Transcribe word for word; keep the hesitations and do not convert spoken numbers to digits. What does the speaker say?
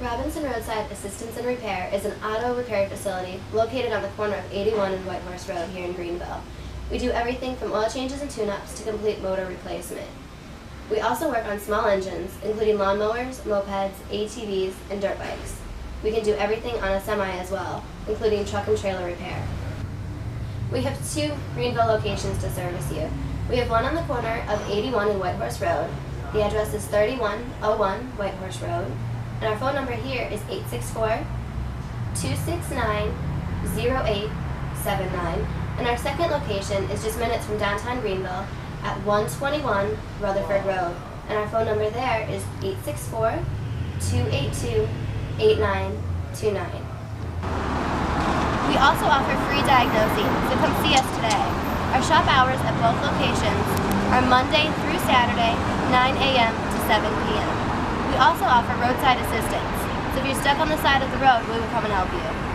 Robinson Roadside Assistance and Repair is an auto repair facility located on the corner of eighty-one and White Horse Road here in Greenville. We do everything from oil changes and tune-ups to complete motor replacement. We also work on small engines, including lawnmowers, mopeds, A T Vs, and dirt bikes. We can do everything on a semi as well, including truck and trailer repair. We have two Greenville locations to service you. We have one on the corner of eighty-one and White Horse Road. The address is thirty-one oh one White Horse Road. And our phone number here is eight six four, two six nine, zero eight seven nine. And our second location is just minutes from downtown Greenville at one twenty-one Rutherford Road. And our phone number there is eight six four, two eight two, eight nine two nine. We also offer free diagnosing, so come see us today. Our shop hours at both locations are Monday through Saturday, nine A M to seven P M We also offer roadside assistance, so if you're stuck on the side of the road, we will come and help you.